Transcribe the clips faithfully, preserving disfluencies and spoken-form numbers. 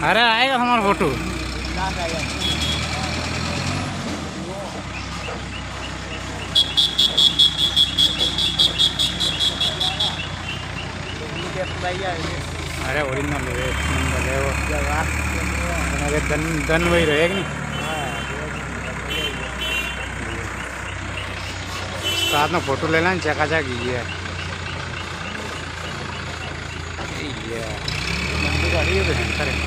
अरे आएगा हमारा फोटो। अरे ओरिजिनल है, नंबर है वो। अरे दन दन वही रहेगा नहीं। साथ में फोटो ले लेना, चकाचक ये ये मंदी गाड़ी है भयंकर है।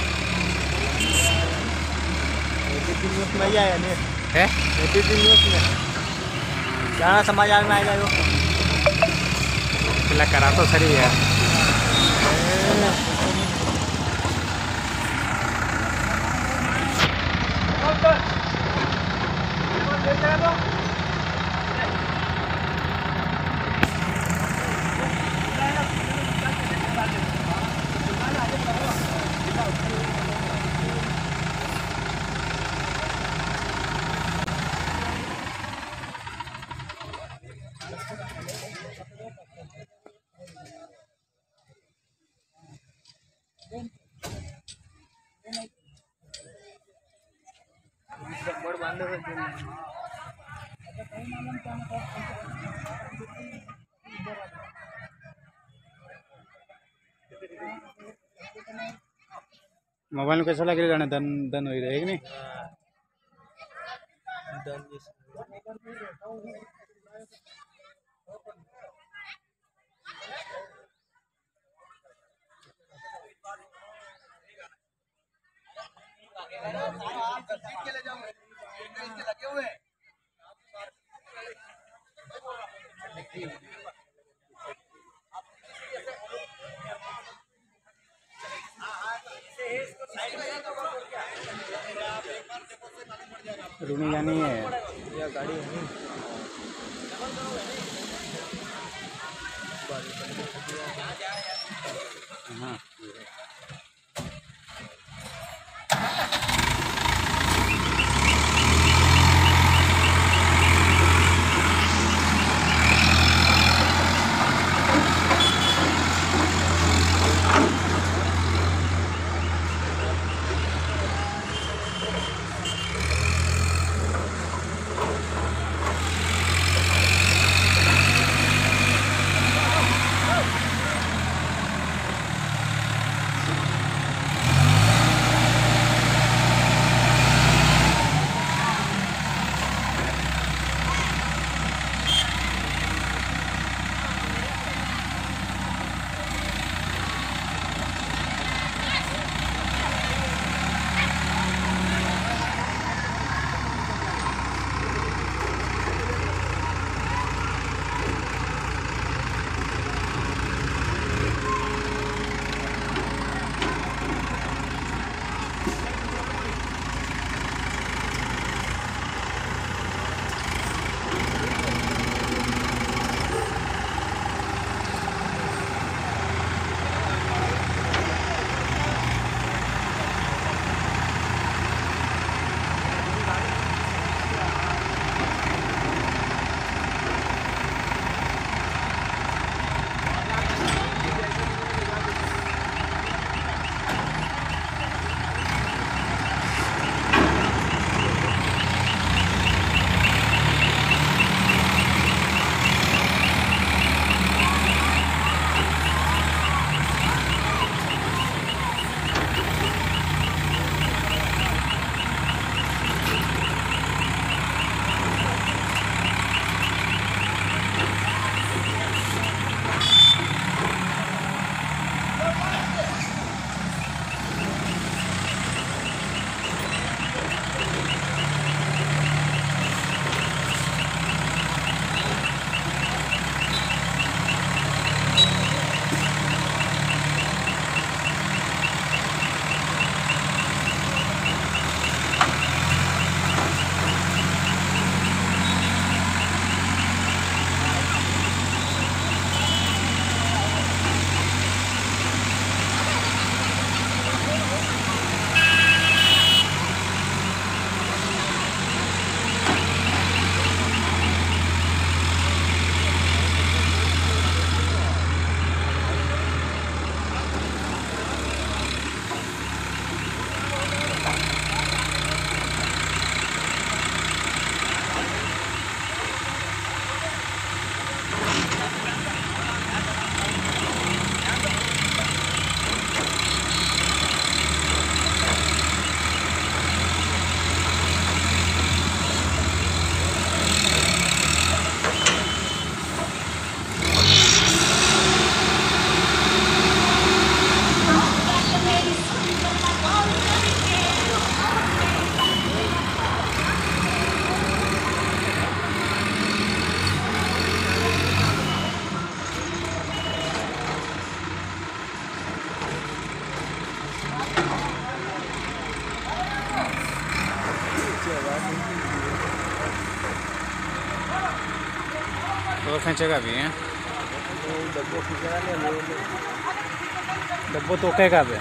न्यूज़ में ही आया नहीं है, न्यूज़ में ज़्यादा समझ में आएगा वो पहला करा तो सही है। मोबाइल में कैसा लग रहा है? दन दन हो रही है नहीं? रूनी जानी है या गाड़ी है? हाँ तो खेचेगा भी है डब्बो तो क्या भी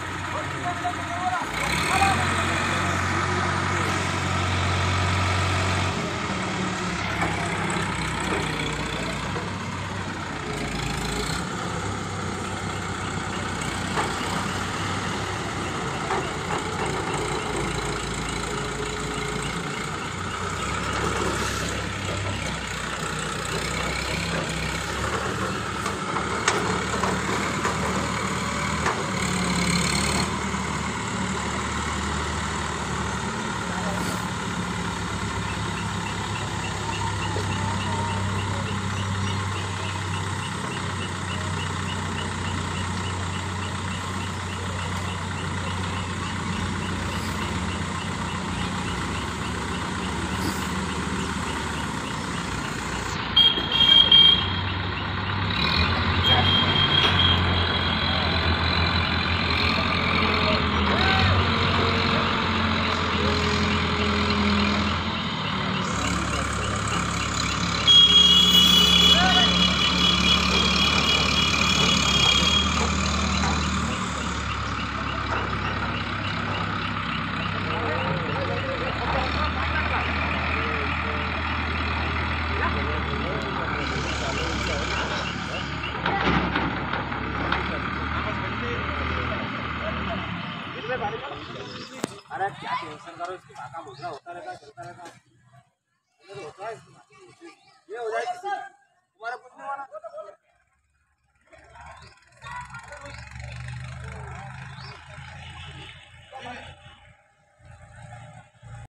अरे क्या टेंशन करो इसकी भाषा मुझे होता रहता चलता रहता होता है ये हो जाएगी